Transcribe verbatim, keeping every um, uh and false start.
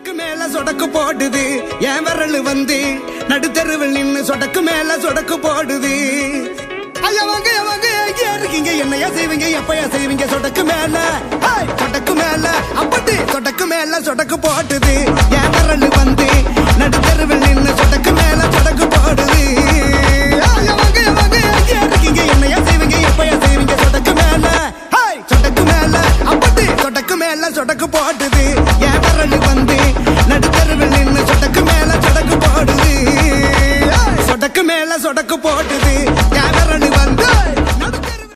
சொடக்கு மேல சொடக்கு போடுது என் விரல் வந்து நடுத்தெருவில் நின்னு சொடக்கு மேல சொடக்கு போடுது. ஐயா வாங்க வாங்க ஐயா இருக்கீங்க என்னையா செய்வீங்க எப்பயா செய்வீங்க சொடக்கு மேல சொடக்கு மேல அப்படி சொடக்கு மேல சொடக்கு போடுது என் விரல் வந்து நடுத்தெருவில் நின்னு சொடக்கு மேல சொடக்கு போடுது. ஐயா வாங்க வாங்க ஐயா இருக்கீங்க என்னையா செய்வீங்க எப்பயா செய்வீங்க சொடக்கு மேல சொடக்கு மேல அப்படி சொடக்கு மேல சொடக்கு போடுது என் விரல் வந்து நடுத்தெருவில் நின்னு சொடக்கு மேல சொடக்கு போடுது சொடக்கு மேல சொடக்கு போடுது